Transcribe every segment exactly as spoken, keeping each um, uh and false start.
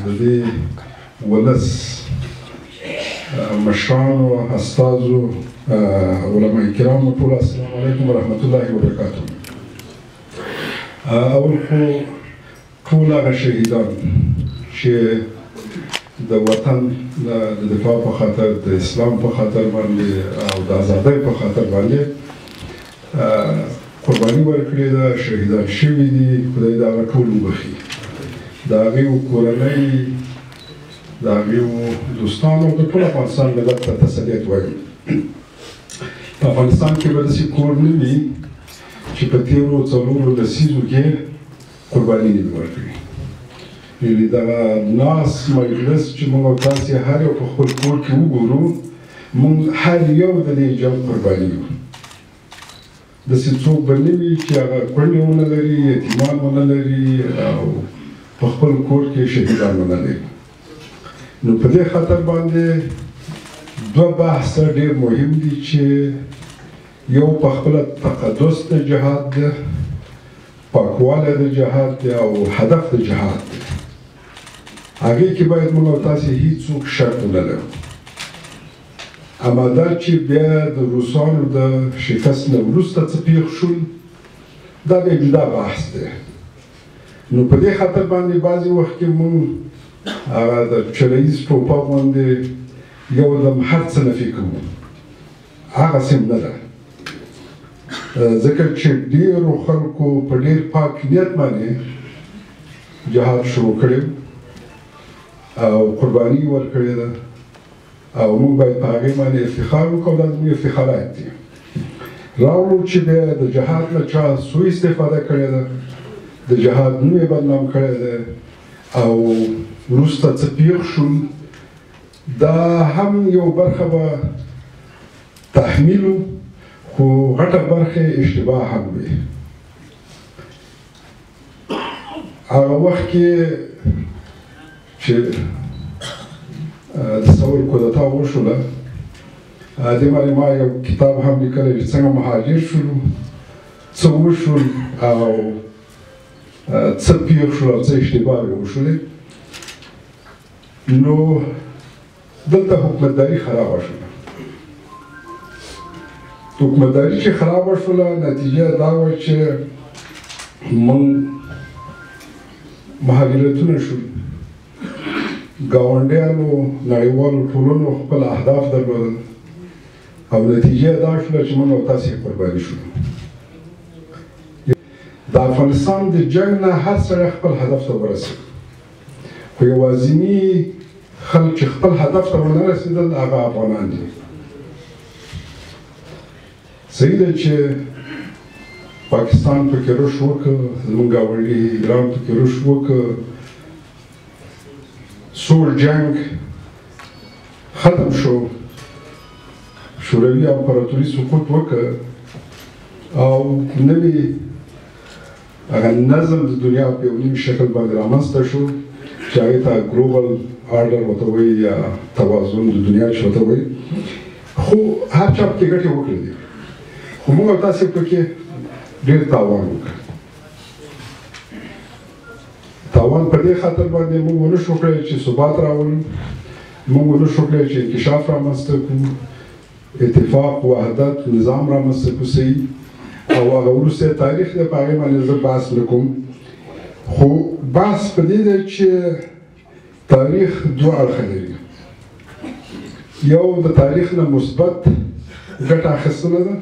د دې ولس مشرانو استازو علماء کرامو ټول السلام علیکم ورحمت الله وبرکاته. اول خو ټول هغه شهیدان چې د وطن د دفاع په خاطر د اسلام په خاطر باندې او د ازادۍ په خاطر باندې قرباني ورکړې ده، شهیدان شوي دي، خدای د هغه ټول وبخي. د هغې کورنۍ، د هغې دوستانو، د ټول افغانستان ملت ته تسلیت وایم. په افغانستان کې به داسې کور نه وي چې په تېرو څلورو لسیزو کې قرباني نه وي ورکړې. یعنې دغه ناست مجلس چې موږ او تاسې هر یو په خپل کور کې وګورو، موږ هر یو د دې جنګ قرباني یو. داسې څوک به نه وي چې هغه کونډې ونه لري، یتیمان ونه لري او په خپل کور کې شهیدان ونه لري. نو په دې خاطر باندې دوه بحثه ډېر مهم دي چې یو په خپله تقدس د جهاد دی، پاکوالی د جهاد دی او هدف د جهاد دی. هغې کې باید موږ او تاسې هېڅوک شک ونه لرو. اما دا چې بیا د روسانو د شکست نه وروسته څه پېښ شول، دا بیا جدا بحث دی. نو په دې خاطر باندې بعضې وخت کې موږ هغه د چلیز ټوپک باندې یو دم هر څه نفي کوو. هغسې هم نه ده، ځکه چې ډېرو خلکو په ډېر پاک نیت باندې جهاد شروع کړی او قرباني یې ورکړې ده او موږ باید په هغې باندې افتخار وکړو. دا زموږ افتخارات دي. راوړو چې بیا د جهاد نه چا سوء استفاده کړې ده، د جهاد نوم یې بدنام کړی دی او وروسته څه پېښ شول، دا هم یو برخه به تحمیل و، خو غټه برخه اشتباه هم وي. هغه وخت کې چې د ثور کودتا وشوله، دې باندې ما یو کتاب هم لیکلی چې څنګه مهاجر شولو، څه وشول او څه پېښ شول او څه اشتباهې وشولې. نو دلته حکومتداري خرابه شوله. حکومتداري چې خرابه شوله، نتیجه دا وه چې موږ مهاجرتونه شول. ګاونډیانو، نړیوالو ټولنو خپل اهداف درلودل او نتیجه دا شوله چې موږ او تاسې قرباني شولو. د افغانستان د جنګ نه هر سړی خپل هدف ته ورسېد، خو یوازیني خلک چې خپل هدف ته ونه رسېدل هغه افغانان دي. صحیح ده چې پاکستان پکې رش وکړ، زموږ ګاونډي ایران پکې رش وکړ، سوړ جنګ ختم شو، شوروي امپراتوري سقوط وکړ او نوي هغه نظم د دنیا په یو نیم شکل باندې رامنځته شو چې هغې ته ګلوبل آرډر ورته وایي یا توازن د دنیا چې ورته وایي. خو هر چا پکې ګټې وکړې دي، خو موږ او تاسې پکې ډېر تاوان وکړ. تاوان په دې خاطر باندې موږ ونه شو کړی چې ثبات راولو، موږ ونه شو کړی چې انکشاف رامنځته کړو، اتفاق، وحدت، نظام رامنځته کړو. صحیح او هغه وروستی تاریخ دی، په هغې باندې زه بحث نه کوم. خو بحث په دې دی چې تاریخ دوه اړخه لري. یو د تاریخ نه مثبت ګټه اخیستنه ده،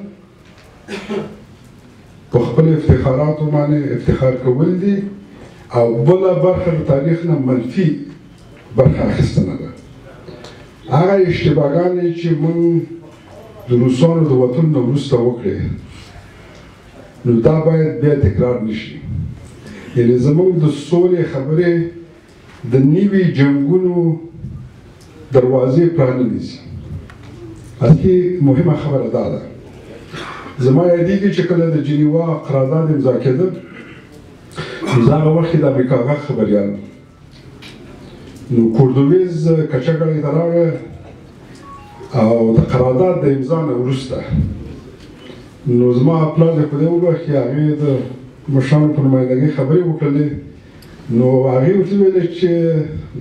په خپل افتخاراتو باندې افتخار کول دي، او بله برخه د تاریخ نه منفي برخه اخیستنه ده. هغه اشتباهګانې چې موږ د روسانو د وطن نه وروسته وکړې، نو دا باید بیا تکرار نشي. یعنې زموږ د سولې خبرې د نوي جنګونو دروازې پرانیزي. اصلي مهمه خبره دا ده. زما یادېږي چې کله د جنیوا قرارداد امضا کېده، نو زه هغه وخت کې د امریکا غږ خبریال نو کوردویز کچهګړی ته راغی او د قرارداد د امضا نه وروسته نو زما پلار د خدای وبخښي، هغې د مشرانو په نمایندګۍ خبرې وکړلې. نو هغې ورته وویل چې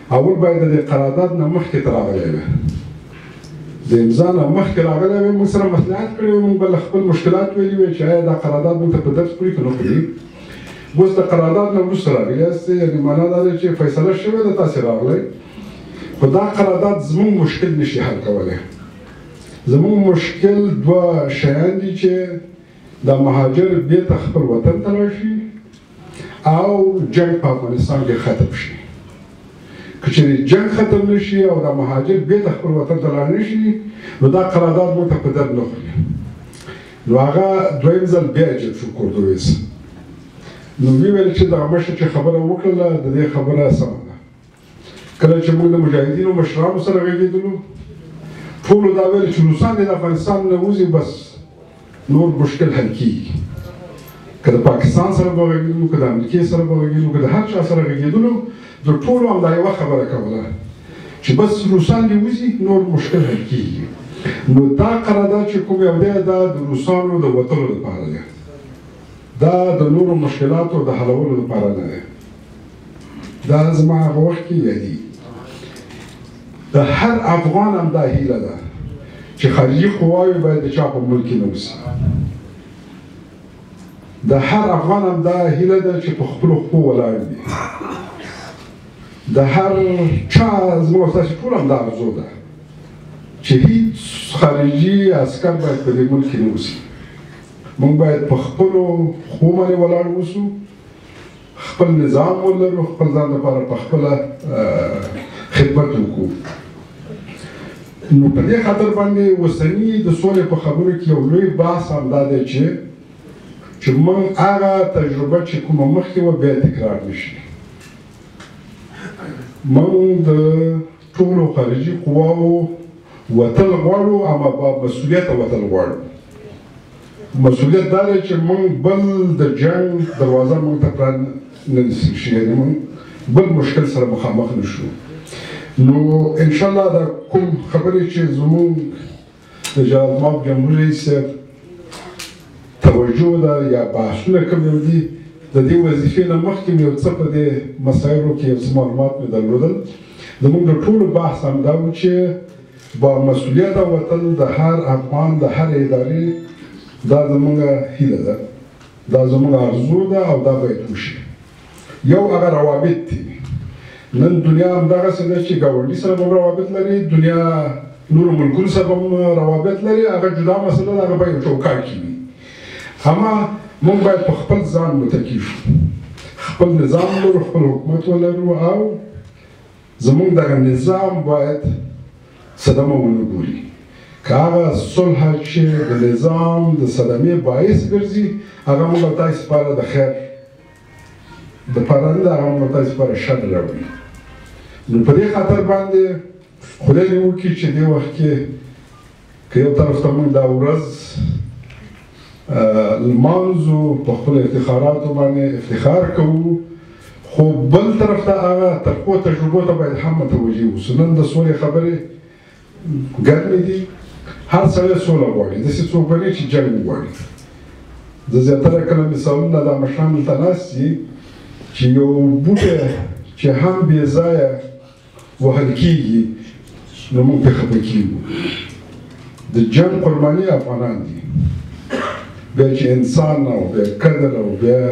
اول باید د قرارداد نه مخکې ته راغلی وي د امضا نه مخکې راغلی وي موږ سره مصلحت کړی وي موږ به له خپل مشکلات ویلي وي چې آیا دا قرارداد موږ ته په درس کړي که نه کړي اوس د قرارداد نه وروسته راغلي یاست یعنې معنا دا ده چې فیصله شوې ده تاسې راغلی خو دا قرارداد زموږ مشکل نشي حل کولی زموږ مشکل دوه شیان دي چې دا مهاجر بېرته خپل وطن ته راشي او جنګ په افغانستان کې ختم شي که چېرې جنګ ختم نه شي او دا مهاجر بېرته خپل وطن ته لاړ نه شي نو دا قرارداد موږ ته په درد نه خوري نو هغه دویم ځل بیا جب شو کوردویس نو وی ویل چې دغه مشر چې خبره وکړله د دې خبره سمه ده کله چې موږ د مجاهدینو مشرانو سره غږېدلو ټولو دا ویل چې روسان د افغانستان نه وځي بس نور مشکل حل کېږي که د پاکستان سره به غږېدلو که د امریکې سره به غږېدلو که د هر چا سره غږېدلو د ټولو همدا یوه خبره کوله چې بس روسان دې وځي نور مشکل حل کېږي نو دا قرارداد چې کوم یو دی دا د روسانو د وتلو لپاره دی دا د نورو مشکلاتو د حلولو لپاره نه دی دا زما هغه وخت کې یادي د هر افغان هم دا هیله ده چې خارجي قواوې باید د چا په ملک کې نه اوسي د هر افغان هم دا هیله ده چې په خپلو خپو ولاړ دي د هر چا زموږ ستاسې ټول هم دا ارزو ده چې هیڅ خارجي عسکر باید په دې ملک کې نه اوسي موږ باید په خپلو خپو باندې ولاړ اوسو خپل نظام ولرو خپل ځان لپاره په خپله خدمت وکړو نو په دې خاطر باندې اوسني د سولې په خبرو کې یو لوی بحث هم دا دی چې چې موږ هغه تجربه چې کومه مخکې وه بیا تکرار نه شي موږ د ټولو خارجي قواو وتل غواړو اما په مسؤلیته وتل غواړو مسؤلیت دا دی چې موږ بل د جنګ دروازه موږ ته پراننسي شي یعنې موږ بل مشکل سره مخامخ نه شو نو انشاءالله دا کوم خبرې چې زموږ د جلال ماب جمهور رئیس صاحب توجه ده یا بحثونه کوم یو دي د دې وظیفې نه مخکې مې یو څه په دې مسایلو کې یو څه معلومات مې درلودل زموږ د ټولو بحث همدا و چې با مسؤلیته وتل د هر افغان د هر ادارې دا زموږ هیله ده دا زموږ ارزو ده او دا باید وشي یو هغه روابط دي نن دنیا همدغسې ده چې ګاونډي سره به روابط لري دنیا نورو ملکونو سره به روابط لري هغه جدا مسله ده هغه به یو چوکاټ کې وي اما موږ باید په خپل ځان متکي شو خپل نظام ولرو خپل حکومت ولرو او زموږ دغه نظام باید صدمه ونه ګوري که هغه صلح چې د نظام د صدمې باعث ګرځي هغه موږ او تاسې لپاره د خیر دپاره نه ده هغه موږ او تاسې لپاره شر راوړي نو په دې خاطر باندې خدای دې وکړي چې دې وخت کې که یو طرف ته موږ دا ورځ لمانځو په خپلو افتخاراتو باندې افتخار کوو خو بل طرف ته هغه ترخو تجربو ته باید هم متوجه اوسو نن د سولې خبرې ګرمې دي هر سړی سوله غواړي داسې څوک به نه چې جنګ وغواړي زه زیاتره کله مثالونه دا مشران دلته ناست دي چې یو بوټی چې هم بې ځایه وهل کېږي نو موږ پرې خفه کېږو د جنګ قرباني افغانان دي بیا چې انسان او بیا قدر او بیا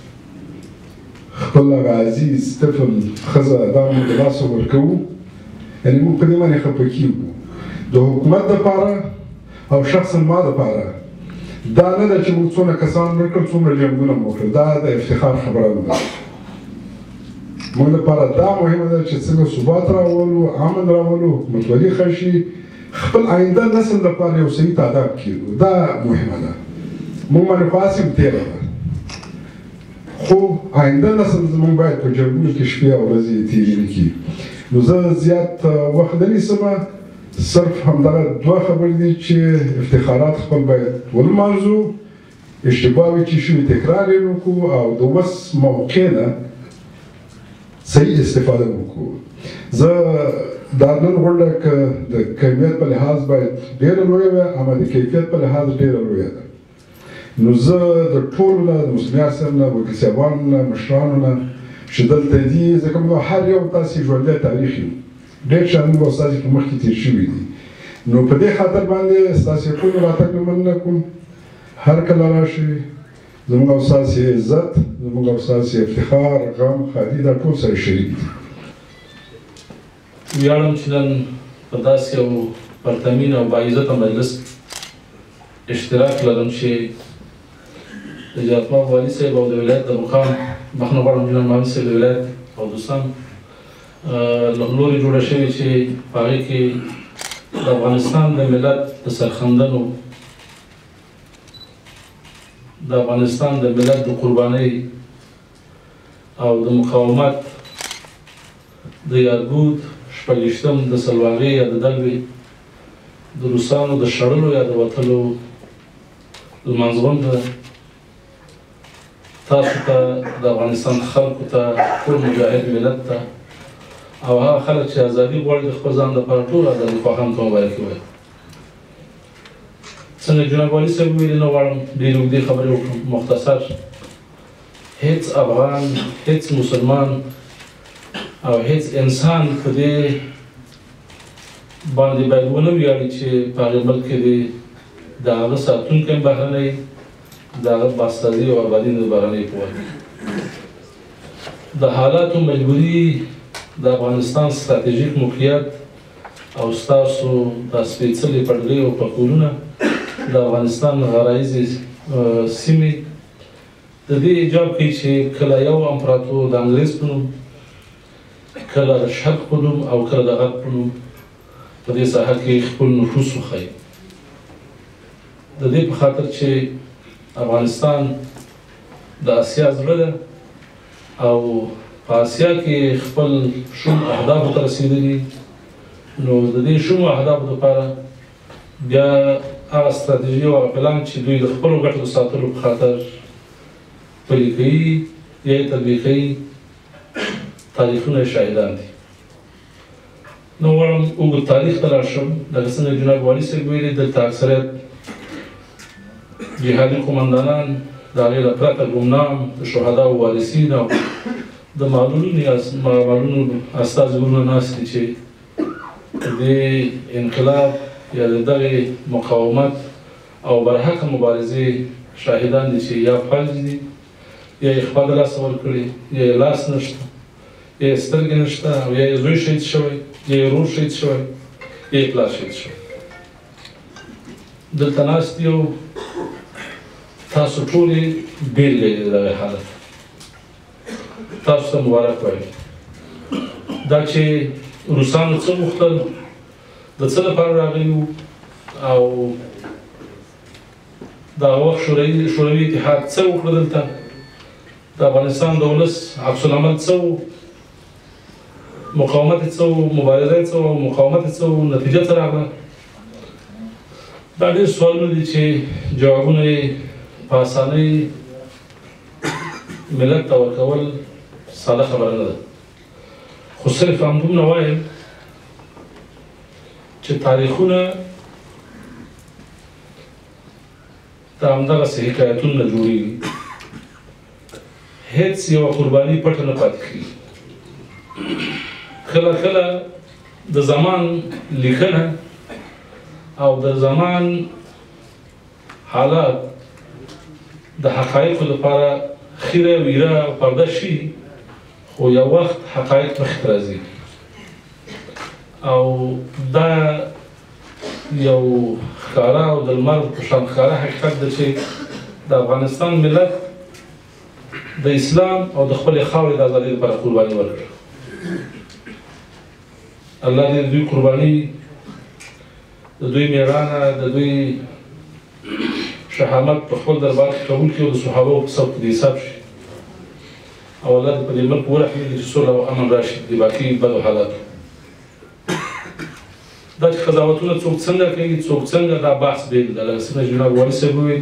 خپل هغه عزیز طفل ښځه دا موږ د لاسه ورکوو یعنې موږ په دې باندې خفه کېږو د حکومت دپاره او شخصا ما دپاره دا نه ده چې موږ څونه کسان مړ کړل څومره جنګونه مو وکړل دا د افتخار خبره نه ده موږ دپاره دا مهمه ده چې څنګه ثبات راولو امن راولو حکومتولي ښه شي خپل آینده نسل دپاره یو صحیح تعداد کېږو دا مهمه ده موږ باندې خو هسې هم تېره ده خو آینده نسل زموږ باید په جنګونو کې شپې او ورځې تېرې نه کړي نو زه زیات وخت نه نیسمه صرف همدغه دوه خبرې دي چې افتخارات خپل باید ولمانځو اشتباهوي چې شوي تکرار یې وکړو او د وس موقع نه صحیح استفاده وکړو زه دا نن غونډه که د کمیت په لحاظ باید ډېره لویه وي اما د کیفیت په لحاظ ډېره لویه ده نو زه د ټولو نه د مسلمانو صاحب نه وکیل صاحبانو نه مشرانو نه چې دلته دي ځکه موږ هر یو تاسې ژوندی تاریخ یو ډېر شیان موږ ستاسې په مخکې تېر شوي دي نو په دې خاطر باندې ستاسې ټولو راتګ نه مننه کوم هر کله راشئ زموږ او ستاسې عزت زموږ او ستاسې افتخار غم ښادي دا ټول سره شریک دي ویاړم چې نن په داسې یو پرتمین او باعزته مجلس اشتراک لرم چې د جهاتمحب والي صاحب او د ولایت د مقام بخښنه غواړم جناب محمد صاحب د ولایت او دوستان لومړی جوړه شوې چې په هغې کې د افغانستان د ملت د سرښندنو د افغانستان د ملت د قربانۍ او د مقاومت د یادبود شپږویشتم د سلواغې یا د دلوې د روسانو د شړلو یا د وتلو لمانځغونډه تاسو ته د افغانستان خلکو ته ټول مجاهد ملت ته او هغه خلک چې ازادي غواړي د خپل ځان لپاره ټول ازادي خواهان ته مبارکي وایم څنګه جناب والي صاحب ویلي نه غواړم ډېرې اوږدې خبرې وکړم مختصر هیڅ افغان هیڅ مسلمان او هیڅ انسان په دې باندې باید ونه ویاړي چې په هغې ملک کې دی د هغه ساتونکی هم بهرنی د هغه بازسازي او ابادي نه د بهرنۍ په وجه د حالاتو مجبوري د افغانستان ستراتیژیک موقعیت او ستاسو دا سپېڅلې پټلۍ او پکولونه د افغانستان غرایزې سیمې د دې ایجاب کوي چې کله یو امپراتور د انګریز په نوم کله د شرق په نوم او کله د غرب په نوم په دې ساحه کې خپل نفوذ وښیي د دې په خاطر چې افغانستان د اسیا زړه ده او په اسیا کې خپل شوم اهدافو ته رسېدلي نو د دې شومو اهدافو لپاره بیا هغه ستراتیژي او هغه پلان چې دوی د خپلو ګټو د ساتلو په خاطر پلي کوي یا یې تطبیق کوي تاریخونه شاهدان دي نو غواړم اوږد تاریخ ته لاړ شم لکه څنګه جناب والي صاحب ویلي دلته اکثریت جهادي قمندانان د هغې نه پرته ګمنام د شهداو وارثین او د معلولونو استازي ورونه ناست دي چې د دې انقلاب یا د دغې مقاومت او برحقه مبارزې شاهدان دي چې یا فلج دي یا یې خوا د لاسه ورکړي یا یې لاس نشته یا یې سترګې نشته او یا یې زوی شهید شوی یا یې ورور شهید شوی یا یې پلار شهید شوی دلته ناست دي او تاسو ټولې بېلګې دي د دغې حالت تاسو ته مبارک وایم دا چې روسانو څه غوښتل د څه لپاره راغلي وو او د هغه وخت شوروي اتحاد څه وکړه دلته د افغانستان د ولس عکس العمل څه و مقاومت یې څه و مبارزه یې څه و مقاومت یې څه و نتیجه څه راغله دا ډېر سوالونه دي چې جوابونه یې په اسانۍ ملت ته ورکول ساده خبره نه ده خو صرف همدومره وایم چې تاریخونه د همدغسې حکایتونو نه جوړېږي هېڅ یوه قرباني پټه نه پاتې کېږي کله کله د زمان لیکنه او د زمان حالات د حقایقو لپاره خیره ویره او پرده شي خو یو وخت حقایق مخې ته راځي او دا یو ښکاره او د لمر په شان ښکاره حقیقت ده چې د افغانستان ملت د اسلام او د خپلې خاورې د ازادۍ لپاره قرباني ورکړه الله دې د دوی قرباني د دوی مېړانه د دوی شهامت په خپل دربار کې قبول کړي او د صحابو په صف کې د حساب شي او الله دې په دې ملک ورحمېږي چې سوله او امن راشي د باقي بدو حالاتو دا چې قضاوتونه څوک څنګه کوي څوک څنګه دا بحث بېل ده لکه څنګه جناب والي صاحب وویل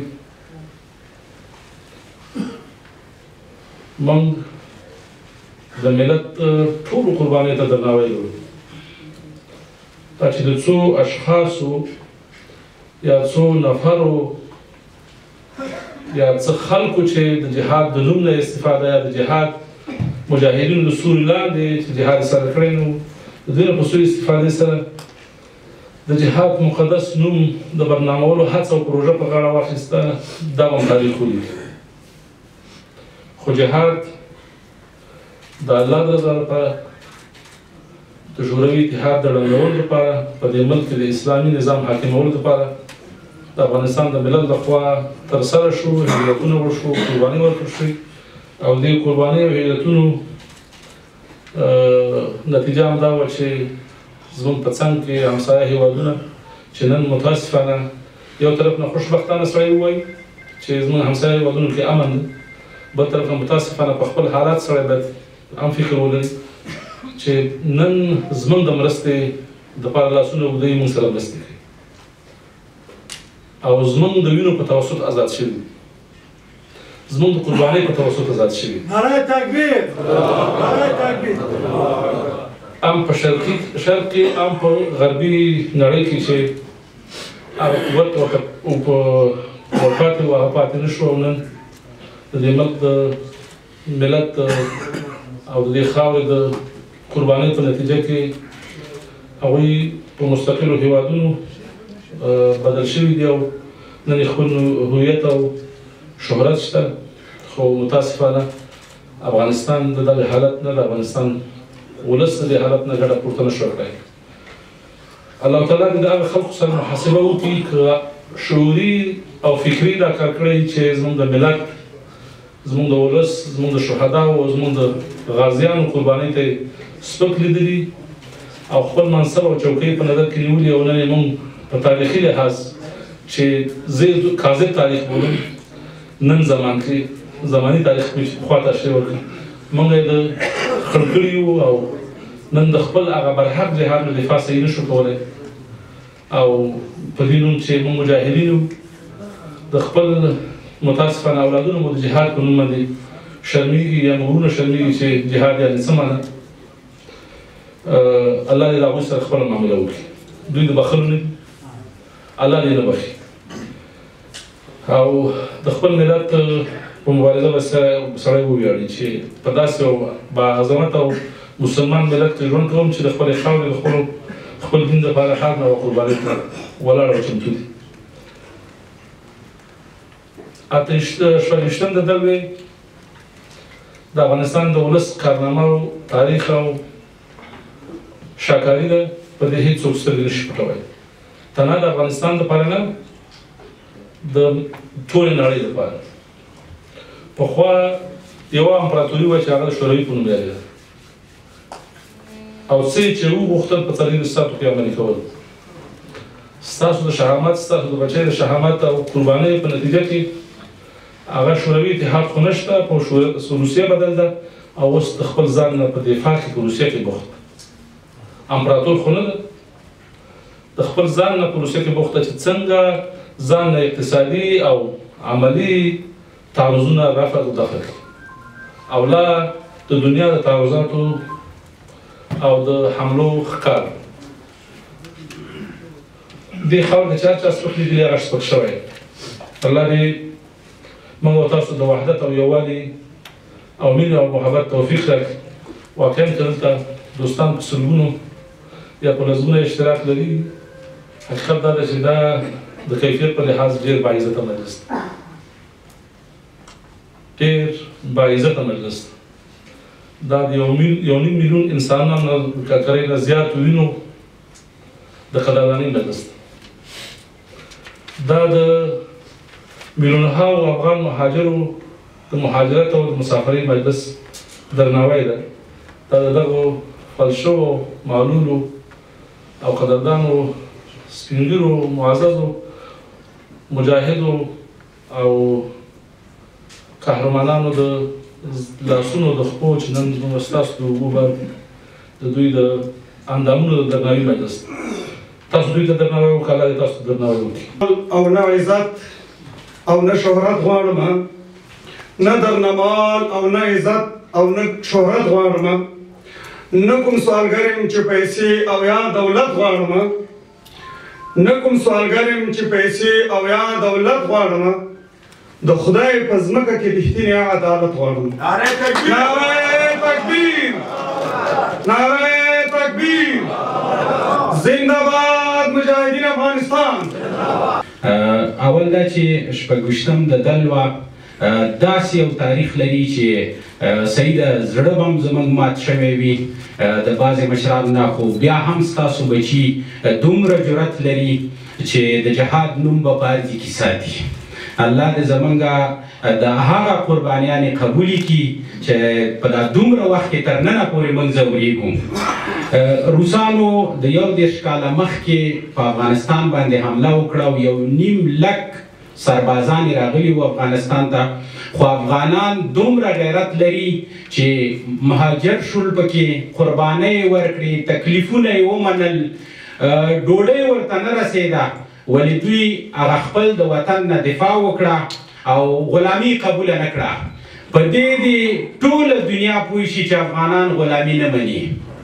موږ د ملت ټولو قربانیو ته درناوی لرو دا چې د څو اشخاصو یا څو نفرو یا څه خلکو چې د جهاد د نوم نه استفاده یا د جهاد مجاهدینو د سوري لاندې چې جهاد سره کړی نو د دوی نه په سوء استفادې سره د جهاد مقدس نوم د برنامولو هڅه او پروژه په غاړه واخیسته دا به هم تاریخ ولیکي خو جهاد د الله د رضا لپاره د شوروي اتحاد د ړنګولو لپاره په دې ملک کې د اسلامي نظام حاکمولو لپاره د افغانستان د ملت لخوا ترسره شو هجرتونه وشو قرباني ورکړل شوې او دې قربانۍ او هجرتونو نتیجه همدا وه چې زموږ په څنګ کې همسایه هېوادونه چې نن متاسفانه یو طرف نه خوشبختانه سړی ووایي چې زموږ همسایه هېوادونو کې امن دی بل طرف نه متاسفانه په خپل حالات سړی باید هم فکر ولري چې نن زموږ د مرستې دپاره لاسونه اوږدوي موږ سره مرستې کوي او زموږ د وینو په توسط آزاد شوي زموږ د قربانۍ په توسط آزاد شوي نعره تکبیر نعره تکبیر ام په شرقي شرق کې ام په غربي نړۍ کې چې هغه قوت ورته په ورپاتې و هغه پاتې نه شو او نن د دې ملک د ملت او د دې خاورې د قربانۍ په نتیجه کې هغوی په مستقلو هېوادونو بدل شوي دي او نن یې خپل هویت او شهرت شته خو متاسفانه افغانستان د دغه حالت نه د افغانستان ولس د دې حالت نه ګټه پورته نه شو کړی الله تعالی دې د هغه خلکو سره محاسبه وکړي که شعوري او فکري دا کار کړی چې زموږ د ملت زموږ د ولس زموږ د شهداو او زموږ د غازیانو قربانۍ ته یې سپک لیدلي او خپل منصب او چوکۍ په نظر کې نیولي او نن یې موږ په تاریخي لحاظ چې زه کاذب تاریخ بولم نن زمان کې زماني تاریخ پخوا ته اشاره ورکړي موږ یې د خړ کړي یو او نن د خپل هغه برحق جهاد نه دفاع صحیح نه شو کولی او په دې نوم چې موږ مجاهدین یو د خپل متاسفانه اولادونو مو د جهاد په نوم باندې شرمېږي یا موږ ورونه شرمېږي چې جهاد یعنې څه معنی الله دې د هغوی سره خپله معامله وکړي دوی د بخښلو نه دي الله دې نه بخښي او د خپل ملت په مبارزه به سړی وویاړي چې په داسې یو باعظمت او مسلمان ملت کې ژوند کوم چې د خپلې خاورې د خپلو خپل دین دپاره هر نوع قربانۍ ته ولاړ او چمتو دي اته شپږویشتم د دلوې د افغانستان د ولس کارنامه او تاریخ او شاکاري ده په دې هېڅوک سترګې نه شي پټولی تنها د افغانستان دپاره نه د ټولې نړۍ دپاره پخوا یوه امپراتوري وه چې هغه د شوروي په نوم یادېده او څه یې چې وغوښتل په څلوېښتو ساعتو کې عملي کول ستاسو د شهامت ستاسو د بچۍ د شهامت او قربانۍ په نتیجه کې هغه شوروي اتحاد خو نشته په روسیه بدل ده او اوس د خپل ځان نه په دفاع کې په روسیه کې بوخت امپراتور خو نه ده د خپل ځان نه په روسیه کې بوخته چې څنګه ځان نه اقتصادي او عملي تعرضونه رفع او دفع کړي او لا د دنیا د تعرضاتو او د حملو ښکار دې خاورې د چا چا سپک لیدلي هغه سپک شوی الله دې موږ او تاسو د وحدت او یووالي او مینې او محبت توفیق راکړي واقعا که دلته دوستان په سلګونو یا په لسګونه اشتراک لري حقیقت دا ده چې دا د کیفیت په لحاظ ډېر باعزته مجلس دی ډېر باعزته مجلس دی دا د یو نیم میلیون انسانانو نه ککرۍ نه زیات وینو د قدردانۍ مجلس دی دا د میلیونهاو افغان مهاجرو د مهاجرت او د مسافرۍ مجلس درناوی ده دا د دغو فلج شوو معلولو او قدردانو سپینږیرو معززو مجاهدو او قهرمانانو د لاسونو د خپو چې نن زموږ ستاسو د اوبو باندې د دوی د اندامونو د درناوي مجلس تاسو دوی ته درناوی وکړه الله دې تاسو ته درناوی وکړي او نه عزت او نه شهرت غواړم نه درنه مال او نه عزت او نه شهرت غواړم نه کوم سوالګر یم چې پیسې او یا دولت غواړم نه کوم سوالګر یم چې پیسې او یا دولت غواړم د خدای په ځمکه کې رښتینی عدالت غواړم. نعره تکبیر. تکبیر نعره تکبیر زنده باد مجاهدین افغانستان. اول دا چې شپږویشتم د دلوه داسې یو تاریخ لري چې صحیح د زړه به هم زموږ مات شوی وي د بعضې مشرانو نه، خو بیا هم ستاسو بچي دومره جرأت لري چې د جهاد نوم به په هر ځای کې ساتي. الله دې زمونږ د هغه قربانیانې قبولې کړي چې په دا دومره وخت کې تر ننه پورې موږ ځورېږو. روسانو د یو دېرش کاله مخکې په افغانستان باندې حمله وکړه او یو نیم لک سربازان راغلي وو افغانستان ته، خو افغانان دومره غیرت لري چې مهاجر شول، پکې قربانۍ ورکړې، تکلیفونه یې ومنل، ډوډۍ ورته نه رسېده، ولې دوی هغه خپل د وطن نه دفاع وکړه او غلامي قبوله نه کړه. په دې دې ټوله دنیا پوه شي چې افغانان غلامي نه مني.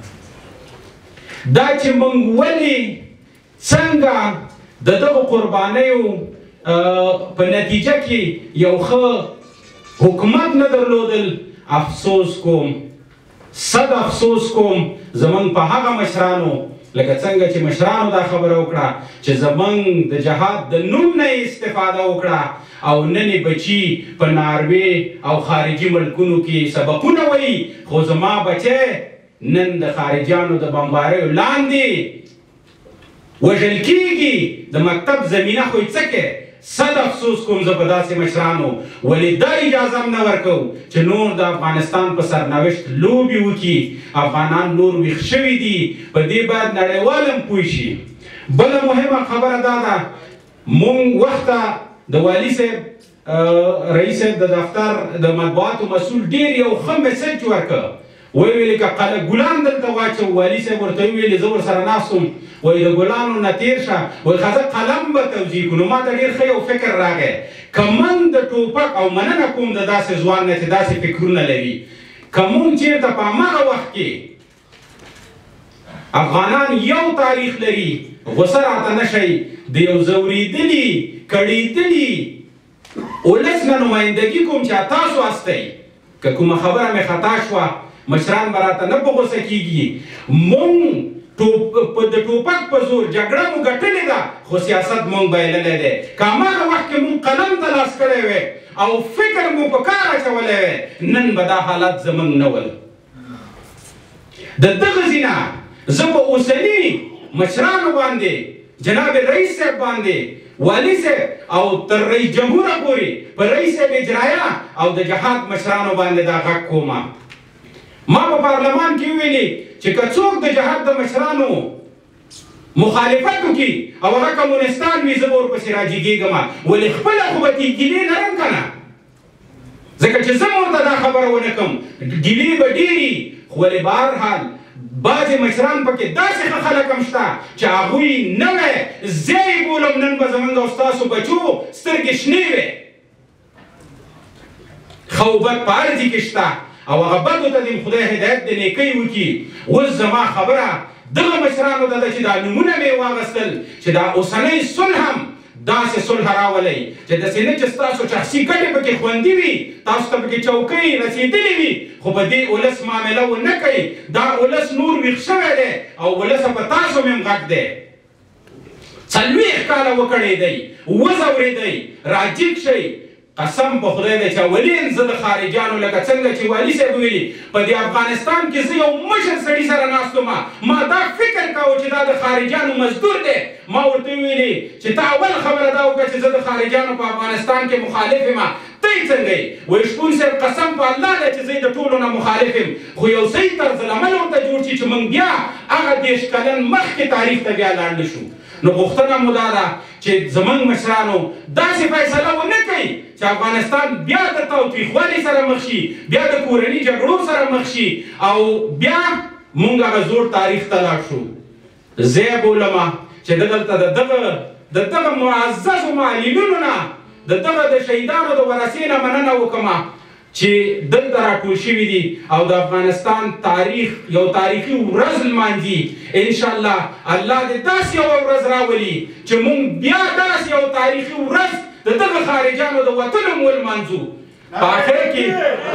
دا چې موږ ولې څنګه د دغو قربانیو په نتیجه کې یو ښه حکومت نه درلودل، افسوس کوم، صد افسوس کوم زموږ په هغه مشرانو، لکه څنګه چې مشرانو دا خبره وکړه چې زموږ د جهاد د نوم نه یې استفاده وکړه او نن یې بچي په ناروې او خارجي ملکونو کې سبقونه وایي، خو زما بچی نن د خارجیانو د بمباریو لاندې وژل کېږي، د مکتب زمینه خو یې څه کوي. صد افسوس کوم زه په داسې مشرانو، ولې دا اجازه هم نه ورکوو چې نور د افغانستان په سرنوشت لوبې وکړي. افغانان نور ویښ شوي دي، په دې باید نړیوال هم پوه شي. بله مهمه خبره دا ده، مونږ وخته د والي صاحب رئیس صاحب د دفتر د مطبوعاتو مسؤل ډېر یو ښه میسج ورکړ، ویې ویلې که قلعه ګلان دلته واچو، والي صاحب ورته وویلې زه ورسره ناست وم، وایي د ګلانو نه تېر شه، وایي ښه زه قلم به توضیح کړو. نو ما ته ډېر ښه یو فکر راغی، که موږ د ټوپک او مننه کوم د داسې ځوان نه چې داسې فکرونه لري، که موږ چېرته په هماغه وخت کې افغانان یو تاریخ لري، غوسه راته نه شئ، د یو ځورېدلي کړېدلي ولس نه نمایندګي کوم چې تاسو هستئ، که کومه خبره مې خطا شوه مشران به راته نه په غوسه کېږي. مونږ د ټوپک په زور جګړه مو ګټلې ده، خو سیاست مونږ بایللی دی. که هماغه وخت کې مونږ قلم ته لاس کړی وی او فکر مو په کار اچولی وی، نن به دا حالات زمونږ نه ول. د دغه ځینه زه په اوسني مشرانو باندې، جناب رئیس صاحب باندې، والي صاحب او تر رئیس جمهوره پورې په رئیس صاحب اجرایه او د جهاد مشرانو باندې دا غږ کومه. ما په پارلمان کې ویلي چې که څوک د جهاد د مشرانو مخالفت وکړي او هغه کمونستان وي، زه به ورپسې راجګېږم، ولې خپله خو به ترې ګیلې لرم که نه، ځکه چې زه ورته دا خبره ونه کړم ګیلې به ډېرې، خو ولې به هر حال بعضې مشران پکې داسې ښه خلک هم شته چې هغوی نه وی، زه یې بولم نن به زموږ او ستاسو بچو سترګې شنې وې. ښه او بد په هر ځای کې شته او هغه بدو ته دې خدای هدایت د نیکۍ وکړي. اوس زما خبره دغه مشرانو ته ده چې دا نومونه مې واغستل چې دا اوسنۍ صلح هم داسې صلح راولئ چې داسې نه چې ستاسو شخصي ګټې پکې خوندي وي، تاسو ته پکې چوکۍ رسېدلې وي، خو په دې ولس معامله ونه کوئ. دا ولس نور ویښ شوی دی او ولس په تاسو مې هم غږ دی. څلوېښت کاله وکړی دی، وځورېدی، راجګ شئ. قسم په خدای دی چې اولین زه د خارجیانو لکه څنګه چې والي صاحب ویلي په دې افغانستان کې زه یو مشر سړي سره ناست وم، ما دا فکر کاوه چې دا د خارجیانو مزدور دی. ما ورته ویلي چې ته اول خبره دا وکړه چې زه د خارجیانو په افغانستان کې مخالف یم. ته یې څنګه یې؟ وایي شپون صاحب قسم په الله دی چې زه د ټولو نه مخالف یم، خو یو صحیح طرز العمل ورته جوړ شي چې موږ بیا هغه دېرش کلن مخکې تاریخ ته بیا لاړ نه شو. نو غوښتنه مو دا ده چې زموږ مشرانو داسې فیصله ونه کوي چې افغانستان بیا د تاوتریخوالي سره مخ شي، بیا د کورني جګړو سره مخ شي او بیا موږ هغه زوړ تاریخ ته لاړ شو. زه یې بولمه چې دلته د دغه د دغه معززو معلولینو نه، د دغه د شهیدانو د ورثې نه مننه وکړمه چې دلته راټول شوي دي او د افغانستان تاریخ یو تاریخي ورځ لمانځي. انشاءالله الله دې داسې یوه ورځ راولي چې موږ بیا داسې یو تاریخي ورځ د دغه خارجیانو د وطن هم ولمانځو. په آخر کې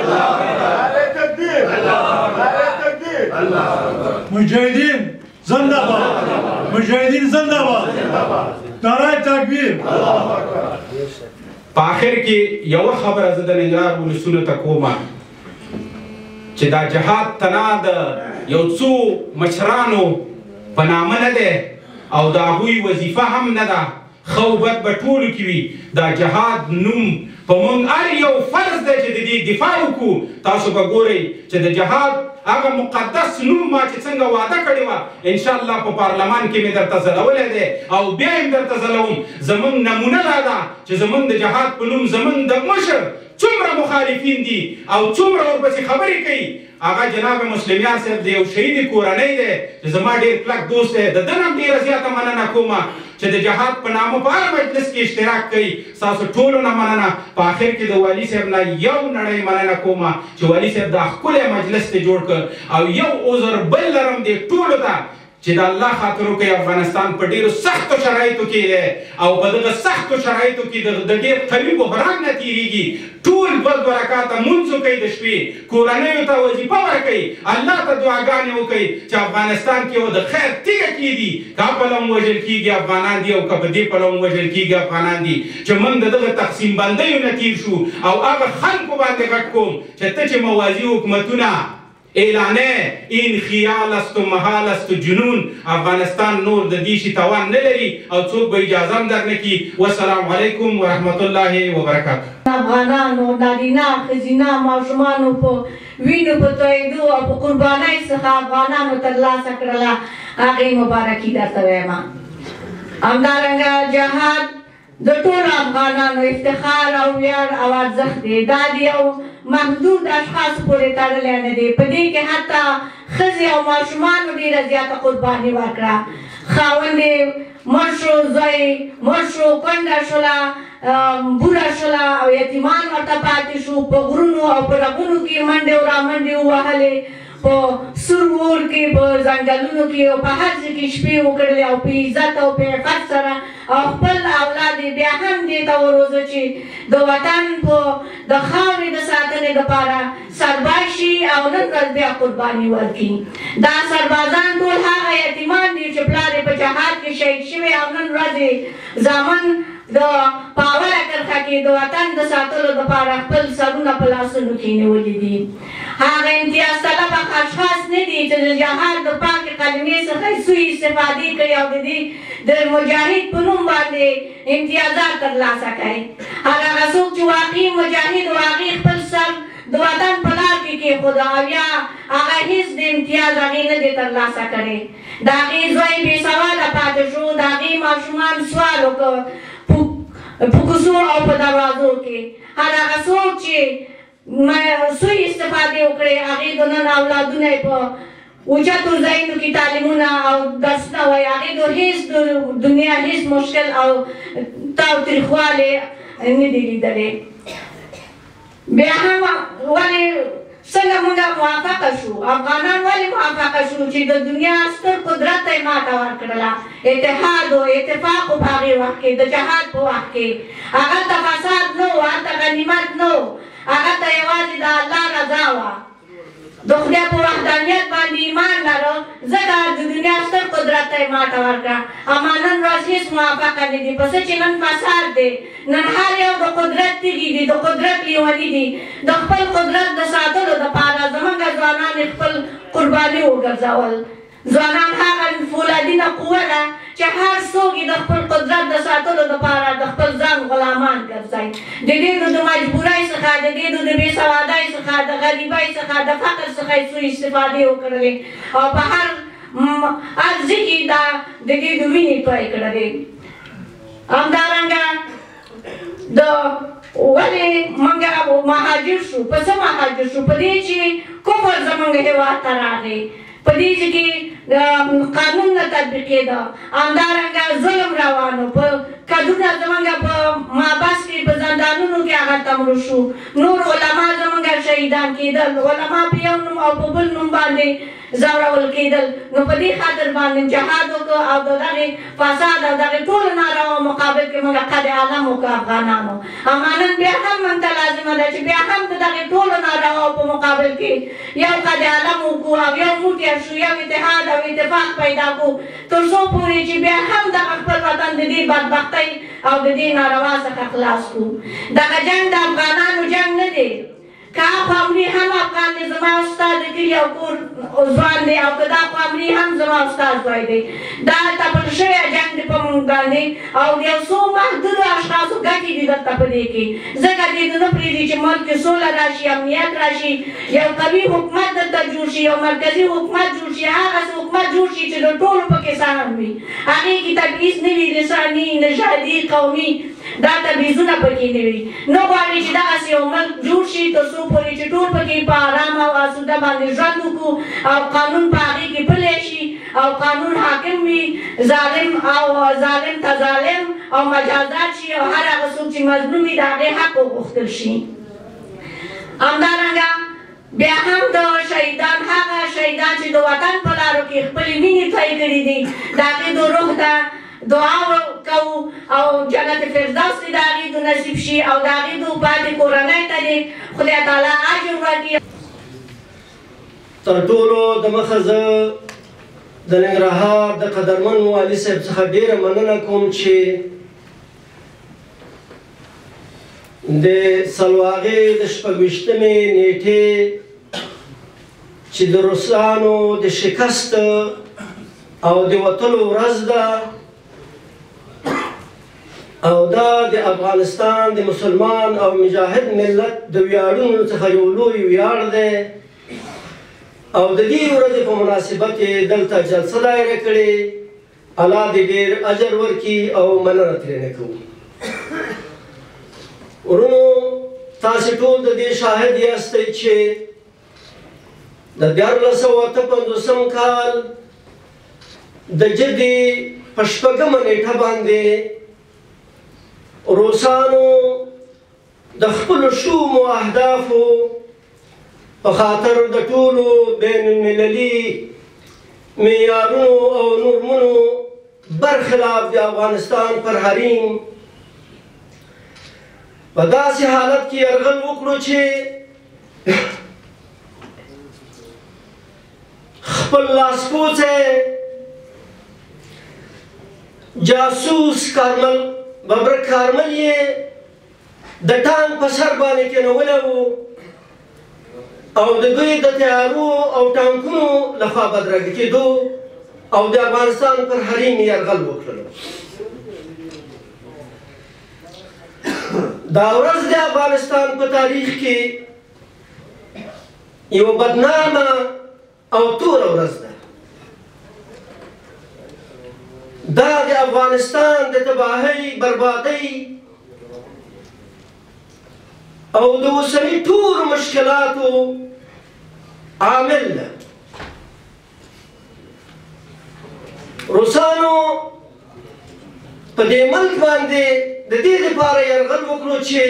مجاهدین زنده باد مجاهدین زنده باد نعره تکبیر په آخر کې یوه خبره زه د ننګرهار ولسونو ته کومه چې دا جهاد تنا د یو څو مشرانو په نامه نه دی او د هغوی وظیفه هم نه ده ښه او بد به ټولو کې وي دا جهاد نوم په موږ هر یو فرض دی چې د دې دفاع وکړو تاسو به ګورئ چې د جهاد هغه مقدس نوم ما چې څنګه وعده کړې وه انشاءالله په پارلمان کې مې درته ځلولی دی او بیا یې درته ځلوم زموږ نمونه دا ده چې زموږ د جهاد په نوم زموږ د مشر څومره مخالفین دي او څومره ورپسې خبرې کوي هغه جناب مسلم یار صاحب د یو شهید کورنۍ دی چې زما ډېر کلک دوست دی د ده نه هم ډېره زیاته مننه کومه چې د جهاد په نامه په هر مجلس کې اشتراک کوي ستاسو ټولو نه مننه په آخر کې د والي صاحب نه یو نړۍ مننه کومه چې والي صاحب دا ښکلی مجلس ته جوړ کړ او یو عذر بل لرم دې ټولو ته چې د الله خاطر وکړئ افغانستان په ډېرو سختو شرایطو کې دی او په دغه سختو شرایطو کې د ډېر قوي بحران نه تېرېږي ټول دوه دوه رکعته مونځ وکئ د شپې کورنیو ته وظیفه ورکئ الله ته دعاګانې وکئ چې افغانستان کې و د خیر تیږه کېږي که پله هم وژل کېږي افغانان دي او که په دې پله هم وژل کېږي افغانان دي چې موږ د دغه تقسیم بندیو نه تېر شو او هغه خلکو باندې غږ کوم چې ته چې موازي حکومتونه اعلانه این خیال است و محال است و جنون افغانستان نور د دې شي توان نه لري او څوک به اجازه هم درنه کړي والسلام علیکم ورحمت الله وبرکاته افغانانو نارینه ښځینه ماشومانو په وینو په تویېدو او په قربانۍ څخه افغانانو ترلاسه کړله هغې مبارکي درته وایم همدارنګه جهاد د ټولو افغانانو افتخار او ویاړ او ارزښت دی دا د یو محدود اشخاصو پورې تړلی نه دی په دې کې حتی ښځې او ماشومانو ډېره زیاته قرباني ورکړه خاوند یې مړ شو زوی مړ شو کونډه شوله بوره شوله او یتیمان ورته پاتې شو په غرونو او په رغونو کې منډې او رامنډې ووهلې په سور اور کې په ځنګلونو کې او په هر ځای کې شپې وکړلې او په عزت او په عفت سره او خپل اولاد یې بیا هم دې ته وروزه چې د وطن په د خاورې د ساتنې دپاره سرباز شي او نن ورځ بیا قرباني ورکړي دا سربازان ټول هغه یتیمان دي چې پلار یې په جهاد کې شهید شوی او نن ورځ یې زامن د په اوله کرښه کې د وطن د ساتلو دپاره خپل سرونه په لاسونو کې نیولي دي هغه امتیاز طلبه اشخاص نه دي چې د جهاد د پاکې کلمې څخه سوء استفادې کوي او د دې د مجاهد په نوم باندې امتیازات ترلاسه کوي هغه څوک چې واقعي مجاهد او هغې خپل سر د وطن په لار کې کېښوده او یا هغه هېڅ د امتیاز هغې نه دی ترلاسه کړی د هغې زوی بې سواده پاتې شو د هغې ماشومان سوال وکړ په کوڅو او په دروازو کې هر هغه څوک چې سوء استفادې وکړې هغې د نن اولادونه یې په اوچتو ځایونو کې تعلیمونه او درسونه وایي هغې د هېڅ د دنیا هېڅ مشکل او تاوتریخوالی نه دی لیدلی بیا هم ولې څنګه موږ موافقه شو افغانان ولې موافقه شو چې د دنیا ستر قدرت ته یې ماته ورکړله اتحاد و اتفاق په هغې وخت کې د جهاد په وخت کې هغلته فساد نه و هلته غنیمت نه و هغلته یوازې د الله رضا وه د خدای په وحدانیت باندې ایمان لرو ځکه د دنیا ستر قدرت ته یې ماته ورکړه اما نن ورځ هېڅ موافقه نه دي پسه چې نن فساد دی نن هر یو د قدرت تیږي دي د قدرت لیوني دي د خپل قدرت د ساتلو دپاره زموږ ځوانان یې خپل قرباني وګرځول ځوانان هغه فولادینه قوه ده چې هر څوک یې د خپل قدرت د ساتلو دپاره د خپل ځان غلامان ګرځوي د ډېرو د مجبورۍ څخه د ډېرو د بې سوادۍ څخه د غریبۍ څخه د فقر څخه یې سوء استفادې وکړلې او په هر هر ځای کې دا د ډېرو وینې توی کړلې همدارنګه د ولې موږ مهاجر شو په څه مهاجر شو په دې چې کفر زموږ هېواد ته راغی په دې کې قانون نه تطبیقېده همدارنګه ظلم روان و په کدونه زمونږ په محبس کې په زندانونو کې هغه تمړو شو نور علما زمونږ شهیدان کېدل علما په یو نوم او په بل نوم باندې ځورول کېدل نو په دې خاطر باندې جهاد وکړو او د دغې فساد او دغې ټولو نارواو مقابل کې موږ قد عالم وکړو افغانانو اما نن بیا هم موږ ته لازمه ده چې بیا هم د دغې ټولو نارواو په مقابل کې یو قد عالم وکړو او یو موټی شو یو اتحاد او اتفاق پیدا کړو تر څو پورې چې بیا هم دغه خپل وطن د دې بدبختۍ او د دې ناروا څخه خلاص کړو دغه جنګ د افغانانو جنګ نه دی که خامري هم افغان دی زما استاد د کلي او کور ځوان دی او که دا خامري هم زما استاد وای دی دا تپل شوی جنګ دی په موږ باندې او د یو څو محدودو اشخاصو ګټې دي دلته په دې کې ځکه دې نه پرېږدي چې ملک کې سوله راشي امنیت راشي یو قوي حکومت دلته جوړ شي یو مرکزي حکومت جوړ شي هغسې حکومت جوړ شي چې د ټولو پکې سهم وي هغې کې تبعیض نه وي لساني نژادي قومي دا تبعیضونه پکې نه وي نه غواړي چې دغسې یو ملک جوړ شي تر څو پورې چې ټول پکې په ارام او آسوده باندې ژوند وکړو او قانون په هغې کې پلی شي او قانون حاکم وي ظالم او ظالم ته ظالم او مجازات شي او هر هغه څوک چې مظلوم وي د هغې حق وغوښتل شي همدارنګه بیا هم د شهیدان هغه شهیدان چې د وطن په لارو کې خپلې وینې توی کړي دي د هغې د روح ته دعا کوو او جنت فردوس دې د هغې د نصیب شي او د هغې د پاتې کورنۍ ته دې خدای تعالی اجر ورکړي تر ټولو د مخه زه د ننګرهار د قدرمن والي صاحب څخه ډېره مننه کوم چې د سلواغې د شپږویشتمې نیټې چې د روسانو د شکست او د وتلو ورځ ده او دا د افغانستان د مسلمان او مجاهد ملت د ویاړونو څخه یو لوی ویاړ دی او د دې ورځې په مناسبت یې دلته جلسه دایره کړې الله دې ډېر اجر ورکړي او مننه ترېنه کوو ورونو تاسې ټول د دې شاهد یاستئ چې د دیارلس سوه اته پنځوسم کال د جدې په شپږمه نیټه باندې روسانو د خپلو شومو اهدافو په خاطر د ټولو بین المللي معیارونو او نورمونو برخلاف د افغانستان پر حریم په داسې حالت کې یرغل وکړو چې خپل لاسپوڅی جاسوس کارمل ببرک کارمل یې د ټانک په سر باندې کېنولی و او د دوی د تیارو او ټانکونو لخوا بدرګه کېدو او د افغانستان پر حریم یې یرغل وکړلو دا ورځ د افغانستان په تاریخ کې یوه بدنامه او توره ورځ ده دا د افغانستان د تباهۍ بربادۍ او د اوسني ټولو مشکلاتو عامل ده روسانو په دې ملک باندې د دې لپاره یرغل وکړو چې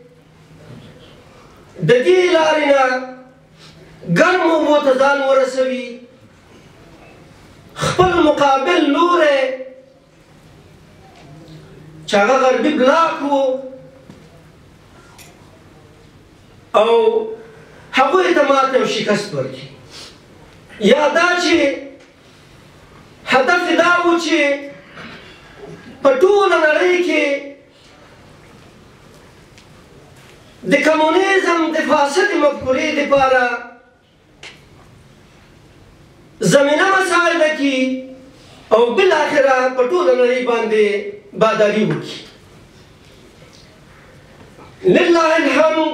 د دې لارې نه ګرمو اوبو ته ځان ورسوي خپل مقابل لوری چې هغه غربي بلاک و او هغوی ته ماته او شکست ورکړي یا دا چې هدف دا و چې په ټوله نړۍ کې د کمونیزم د فاسدې مفکورې دپاره زمینه مساعده کړي او بالاخره په ټوله نړۍ باندې باداري وکړي لله الحمد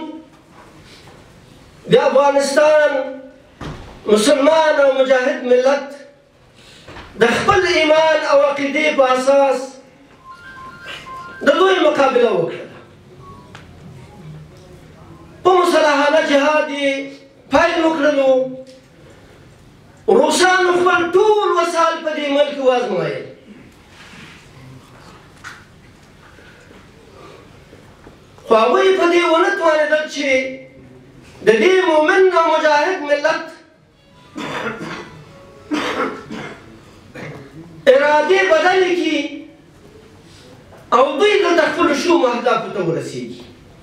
د افغانستان مسلمان او مجاهد ملت د خپل ایمان او عقیدې په اساس د دوی مقابله وکړه په مسلحانه جهاد یې پیل وکړلو روسانو خپل ټول وسایل په دې ملک وازمایل خو هغوی په دې ونه توانېدل چې د دې مؤمن او مجاهد ملت ارادې بدلې کړي او دوی دلته خپلو شومو اهدافو ته ورسېږي.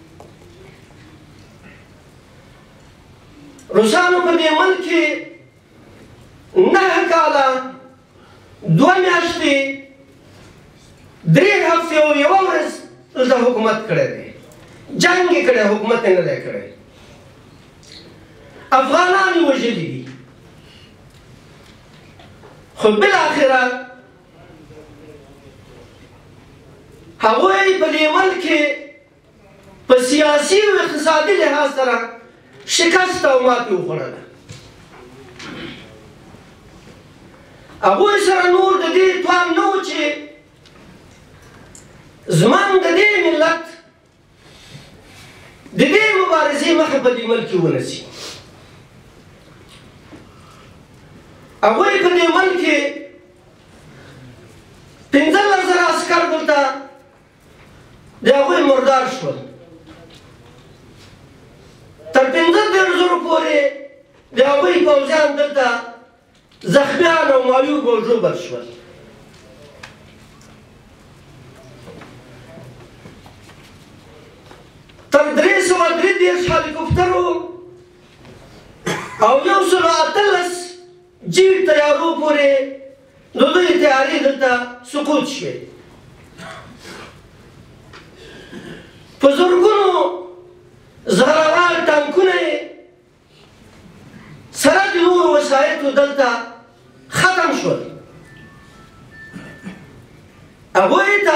روسانو په دې ملک کې نهه کاله دوه میاشتې درې هفتې او یوه ورځ دلته حکومت کړی دی. جنګ یې کړی، حکومت یې نه دی کړی. افغانان یې وژلي دي. خو بالاخره هغوی په دې ملک کې په سیاسي او اقتصادي لحاظ سره شکست او ماتې وخوړله. هغوی سره نور د دې توان نه و چې زموږ د دې ملت د دې مبارزې مخه په دې ملک کې ونیسي. هغوی په دې ملک کې پنځلس زره عسکر دلته د هغوی مردار شول. تر پنځه دېرش زرو پورې د هغوی پوځیان دلته زخمیان او معیوب او ژوبل شول. تر درې سوه درې دېرش هلیکوپټرو او یو سل اتلس جیټ طیارو پورې د دوی طیارې دلته سقوط شوې. په زرګونو زهروال ټانکونه یې سره د نورو وسایطو دلته ختم شول. هغوی ته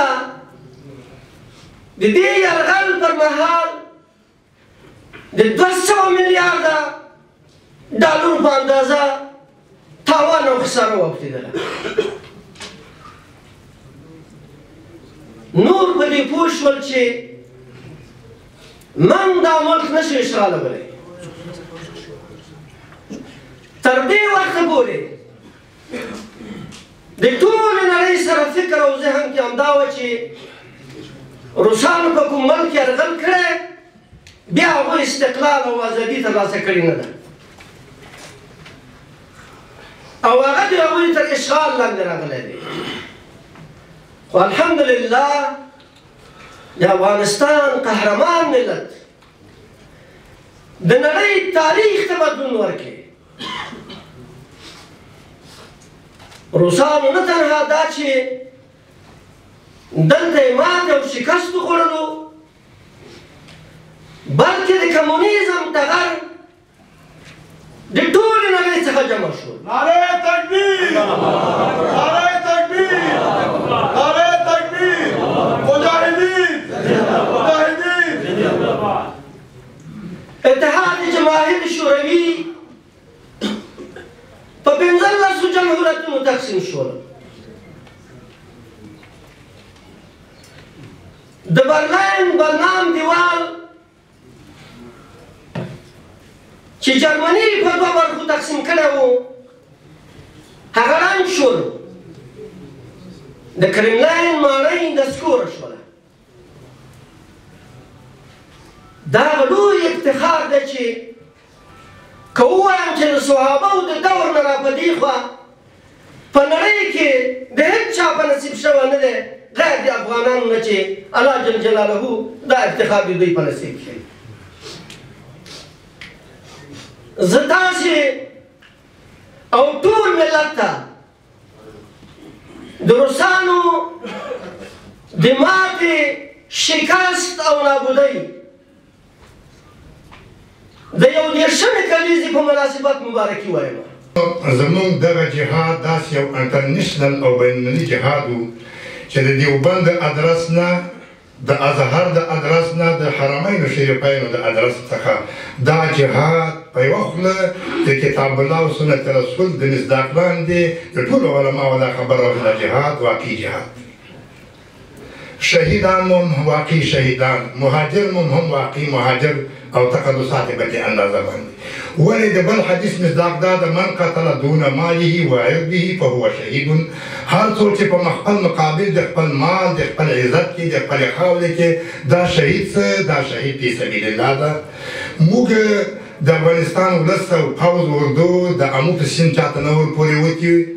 د دې یرغل پر مهال د دوه سوه میلیارده ډالرو په اندازه تاوان او خساره واوښتېدله. نور په دې پوه شول چې موږ دا ملک نشو اشغالولی. تر دې وخته پورې د ټولې نړۍ سره فکر او ذهن کې همدا وه چې روسانو په کوم ملک یرغل کړی، بیا هغوی استقلال او ازادي ترلاسه کړې نه ده او هغه د هغوی تر اشغال لاندې راغلی دی. خو الحمدلله د افغانستان قهرمان ملت د نړۍ تاریخ ته بدلون ورکړي. روسانو نه تنها دا چې دلته یې ماتې او شکست وخوړلو، بلکې د کمونیزم ټغر د ټولې نړۍ څخه جمع شو. نعره تکبیر! نعره تکبیر! نعره تکبیر! مجاهدین! مجاهدین! اتحاد جماهیر شوروي په پنځلسو جمهوریتونو تقسیم شول. د برلین برنام دیوال چې جرمني په دوه برخو تقسیم کړی و هغه ړنګ شول. د کرملین ماڼۍ نسکوره شوله. دا لوی افتخار دی چې که ووایم چې د صحابهو د دور نه را په دې خوا په نړۍ کې د هېڅ چا په نصیب شوی نه دی غیر د افغانانو نه چې الله جل جلاله دا افتخار د دوی په نصیب کړي. زه تاسې او ټول ملت ته د روسانو د ماتې، شکست او نابودۍ د یو دېرشمې کلیزې په مناسبت مبارکي وایم. زموږ دغه جهاد داسې یو انټرنیشنل او بینالمللي جهاد و چې د دیوبند د ادرس نه، د ازهر د ادرس نه، د حرمینو شریفینو د ادرس څخه دا جهاد په یوه خوله د کتاب الله او سنت رسول د مصداق لاندې د ټولو علماو دا خبره وه چې دا جهاد واقعي جهاد. شهیدان مو هم واقعي شهیدان، مهاجر مو هم واقعي مهاجر او تقدسات په دې اندازه باندې. ولې د بل حدیث مصداق دا د من قتل دون ماله وعرضه فهو شهید. هر څوک چې په خپل مقابل د خپل مال د خپل عزت کې د خپل خاورې کې دا شهید څه دا شهید فی سبیل الله ده. موږ د افغانستان ولس او پوځ اردو د امو په سیند چاته نه ور پورې وکړي،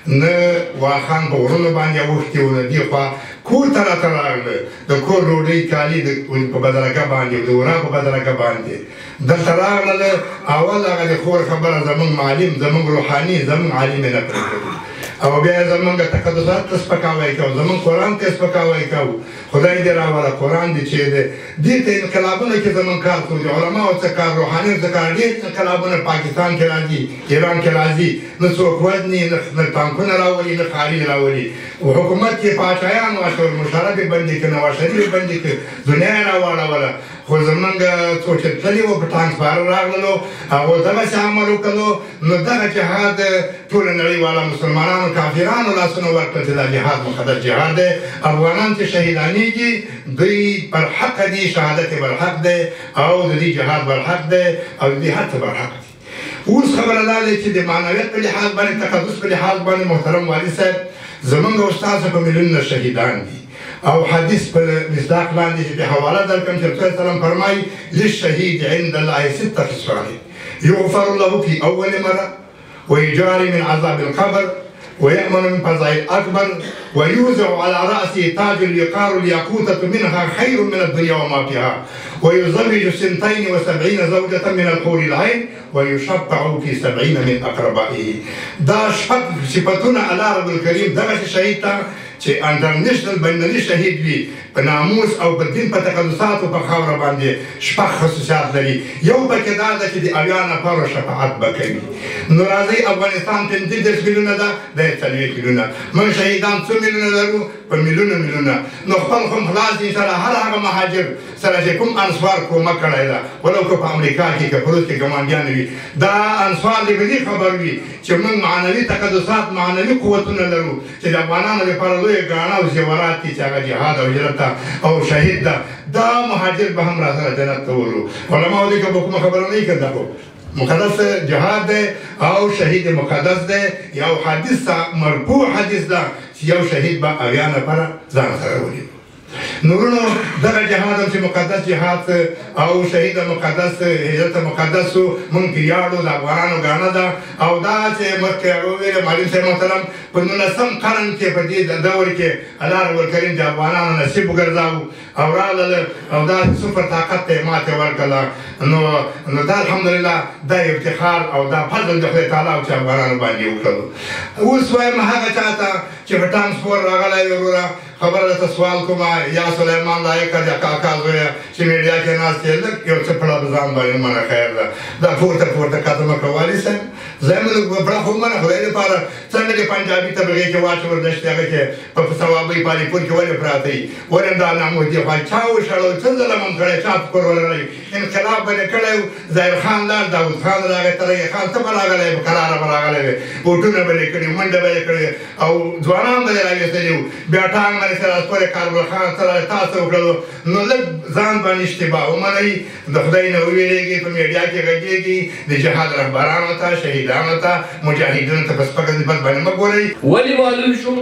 نه واخان په غرونو باندې اوښتي و، نه دې خوا کور ته راته راغله د کور ډوډۍ کالي په بدرګه باندې د ورا په بدرګه باندې دلته راغله. اول هغه د خور خبره زموږ معلم زموږ روحاني زموږ عالم یې نه پرېښودو، او بیا یې زموږ تقدسات ته سپکاوی کوو، زموږ قرآن ته یې سپکاوی کوو. خدای دې راوله قرآن دې چې دی دې ته انقلابونه کې زموږ کار کوو، د علماو څه کار روحانیو څه کار ډېر انقلابونه پاکستان کې راځي، ایران کې راځي، نه څوک وزني نه ټانکونه راولي نه خاري راولي. حکومت کې پاچایان واچول، مشرف یې بندي کړه، نواز شریف یې بندي کړه، دنیا یې راواړوله. خو زمونږ څوک چې تللي وو په ټانک سپاره راغللو هغو دغسې عمل وکړلو، نو دغه جهاد ټوله نړۍ والا مسلمانانو کافرانو لاسونه ورکړل چې دا جهاد مقدس جهاد دی. افغانان چې شهیدانېږي دوی برحق دي، شهادت یې برحق دی او د دې جهاد برحق دی او د دې هر څه برحق دی. اوس خبره دا دی چې د معنویت په لحاظ باندې تقدس په لحاظ باندې محترم والي صاحب زمونږ استاد په میلیونونه شهیدان دي، او حدیث په مصداق باندې چې په حواله درکړم چې رسول سلام فرمایي للشهید عند الله ست خصال یغفر له في اول مره ويجاري من عذاب القبر ويأمن من فزع الأكبر ويوزع على رأسه تاج اليقار الياقوتة منها خير من الدنيا وما فيها ويزوج سنتين وسبعين زوجة من الحور العين ويشفع في سبعين من أقربائه. دا شفق صفتنا على رب الكريم دغه شهید ته چې انټرنیشنل بینالمللي شهید وي په ناموس او په دین په تقدساتو په خاوره باندې شپږ خصوصیات لري. یو پکې دا ده چې د اویا نفرو شفاعت به کوي. نو راځئ افغانستان پنځه دېرش میلیونه ده، دی څلوېښت میلیونه. موږ شهیدان څو میلیونه لرو؟ په میلیونه میلیونه. نو خپل خم خلاص دي انشاءالله هر هغه مهاجر سره چې کوم انسوار کومک کړی ده ولو که په امریکا کې که په روس کې ګاونډیان وي، دا انسوار دې په دې خبر وي چې موږ معنوي تقدسات معنوي قوتونه لرو چې د افغانانو لپاره لویه ګاڼه او زیورات دي چې هغه جهاد او هجرت او شهید ده. دا مهاجر به هم راسره جنت ته ورو. علماو دې که به کومه خبره نه وي که دا خو مقدس جهاد دی او شهید مقدس دی. یو حدیث مرفوع حدیث ده چې یو شهید به اویا نفره ځان سره ولي. نورونو دغه جهاد هم چې مقدس جهاد او شهید مقدس هجرت مقدس مونږ ویاړو د افغانانو ګاڼه ده. او دا چې مخکې هغه وویل معلم صاحب محترم په نولسم قرن کې په دې دور کې الله رب الکریم د افغانانو نصیب وګرځاو او راغله او دا سپر طاقت ته ماتې ورکړله. نو نو دا الحمدلله دا افتخار او دا فضل د خدای تعالی چې افغانانو باندې وکړلو. اوس وایم هغه چاته چې په ټرانسپورټ راغلی وروره خبره درته سوال کوم یا سلیمان لایقه د کاکا زویه چې میډیا کې ناست یې لږ یو څه پړه په ځان باندې منه خیر ده. دا پورته پورته کاته مه کوه والي صاحب، زه مې لږ پړه خو منه خدای دپاره څنګه د پنجابي طبقې کې واچول دشتې هغه کې په ثوابۍ پالیپور کې ولې پراته وي ولې دا ناموس دې خوا چا وشړو څه ظلم هم کړی چا فکر ولرلی انقلاب به دې کړی و ظاهر خان لاړ داود خان راغی ترقي خان ته به راغلی وې کراره به راغلی وې بوټونه به یې کړي منډه به یې کړې او ځوانان به یې راویستلي وو بیا ټانګ باندې سره پورې کارګل خان سره تاسو وکړلو. نو لږ ځان باندې اشتباه ومنئ، د خدای نه وویرېږئ، په میډیا کې غږېږئ، د جهاد رهبرانو ته شهیدانو ته مجاهدینو ته په سپکه نسبت باندې مه ګورئ. ولې معلوم شو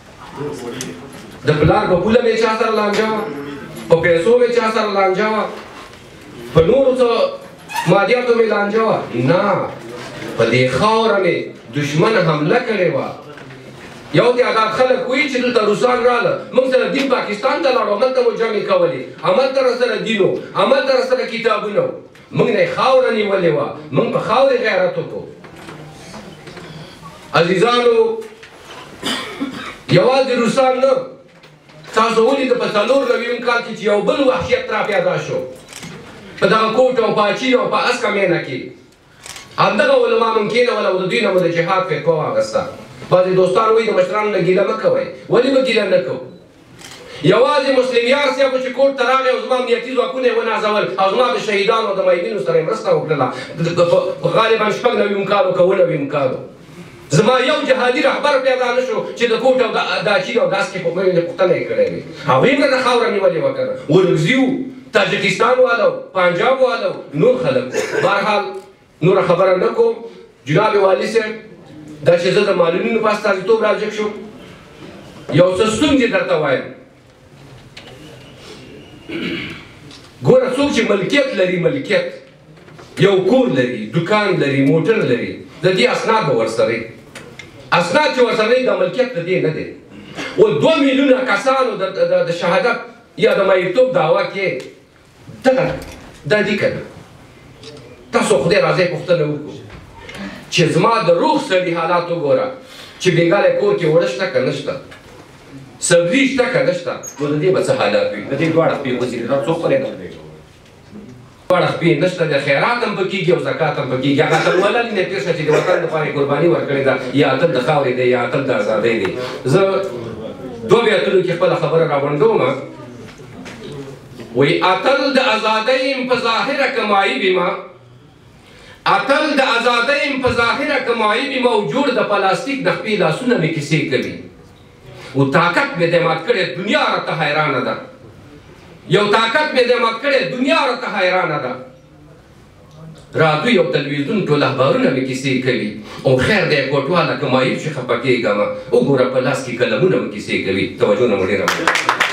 د پلار په پوله مې چا سره لانجه وه، په پیسو مې چا سره لانجه وه، په نورو څه مادیاتو مې لانجه وه؟ نه، په دې خاوره مې دشمن حمله کړې وه. یو دې هغه خلک وایي چې دلته روسان راغله موږ سره دین پاکستان ته لاړو، هملته مو جمع کولې، هملته راسره دین و، هملته راسره کتابونه و. موږ نه یې خاوره نیولې وه، موږ په خاورې غیرت وکړو. عزیزانو یوازې روسان نه، تاسو ولیده په څلور نویم کال کې چې یو بل وحشیت را پیدا شو په دغه کوټ او پاچي او په اسکه مینه کې. همدغه علما من کېنول او د دوی نه مو د جهاد فتوا واخیسته. بعضې دوستان وایي د مشرانو نه ګیله مه کوئ. ولې به ګیله نه کوو؟ یوازې مسلم یار صاحب چې کور ته راغی او زما امنیتي ځواکونه یې ونازول او زما د شهیدانو او د مایدینو سره یې مرسته وکړله. غالبا شپږ نویم کال و که اووه نویم کال و. زما یو جهادي رهبر پیدا نه شو چې د کوټ او د اچین او داس کې په مې پوښتنه یې کړې وي هغوی هم د خاوره نیولې وه که نه ورکزي وو تاجکستان والو پنجاب والو نور خلک بهرحال نوره خبره نه کوم جناب والي صاحب دا چې زه د معلولینو په استازیتوب راجګ شوم یو څه ستونزې درته وایم ګوره څوک چې ملکیت لري ملکیت یو کور لري دکان لري موټر لري د دې اسناد به ورسره اسناد چې ورسره د ملکیت د دې نه دی و دوه میلیونه کسانو د شهادت یا د مریتوب دعوا کې دغه دا دي که نه تاسو خدای راځئ پوښتنه وکړو چې زما د روغ سړي حالات وګوره چې بېګاله کور کې اوړه شته که نشته سبزي شته که نشته نو د دې به څه حالات وي د دې دواړه خپې وزي دا څوک پرې نه دواړه خپې نشته د خیرات هم پکېږي او زکات هم پکېږي هغه اتلولل نه پېښه چې د وطن لپاره یې قرباني ورکړې ده یا اتل د خاورې دی یا اتل د ازادۍ دی زه دوه بې اتلو کې خپله خبره راغونډوم وایي اتل د ازادۍ یم په ظاهره کمایي بیمه اتل د ازادۍ یم په ظاهره کمایي بیمه او جوړ د پلاستیک د خپې لاسونه مې کیسې کوي و طاقت مې دی مات کړی دنیا راته حیرانه ده یو طاقت مې دی مات کړی دنیا راته حیرانه ده رادیو او تلویزیون ټول اخبارونه مې کیسې کوي او خیر دی کوټواله که مایل شي خفه کېږم وګوره په لاس کې قلمونه مې کیسې کوي توجه نه مو ډېره